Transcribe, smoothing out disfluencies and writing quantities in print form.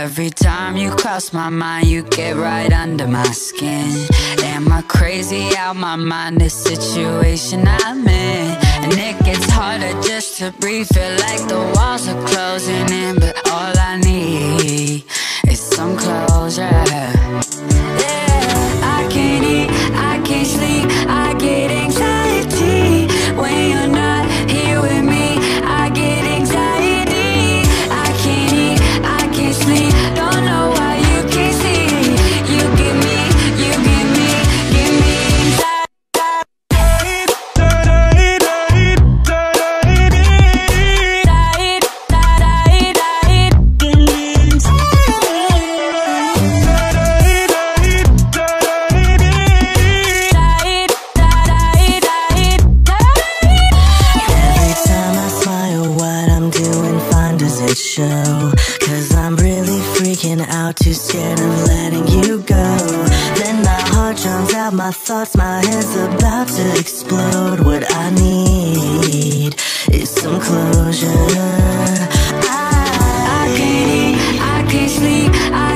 Every time you cross my mind, you get right under my skin. Am I crazy out my mind, this situation I'm in? And it gets harder just to breathe, feel like the walls are closing in. But all I need is some closure. Yeah, I can't eat, I can't sleep, I get anxiety when you're not here with me. I get anxiety. I can't eat, I can't sleep, don't know why you can't see. You give me show, 'cause I'm really freaking out, too scared of letting you go. Then my heart drowns out my thoughts, my head's about to explode. What I need is some closure. I can't eat, I can't sleep, I